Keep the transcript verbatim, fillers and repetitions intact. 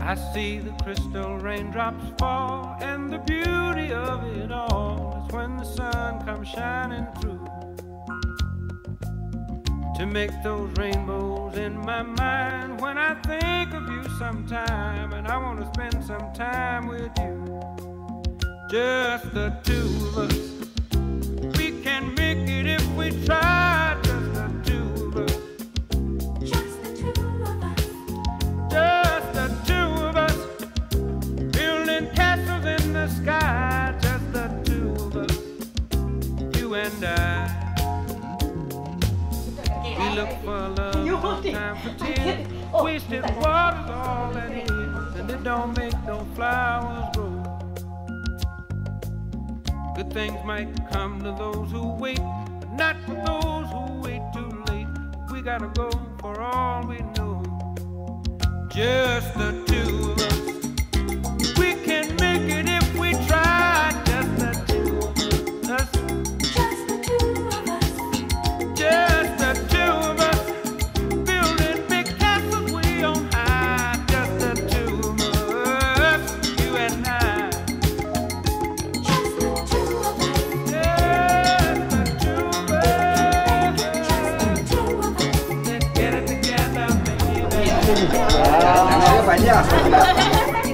I see the crystal raindrops fall, and the beauty of it all is when the sun comes shining through to make those rainbows in my mind. When I think of you sometime, and I want to spend some time with you, just the two of us. We can make it if we try, just the two of us. Just the two of us. Just the two of us. Building castles in the sky, just the two of us. You and I. We look for love, time for tears. Wasted water's all that is, and it don't make no flowers grow. Good things might come to those who wait, but not for those who wait too late. We gotta go for all we know. Just the two of us. We can make it if we try. Just the two of us. Just the two of us. Just the two of us. Building big castles way on high. Just the two of us. You and I. Just the two of us. Just the two of us. Just the two of us. Let's get it together, baby. À, phải chưa?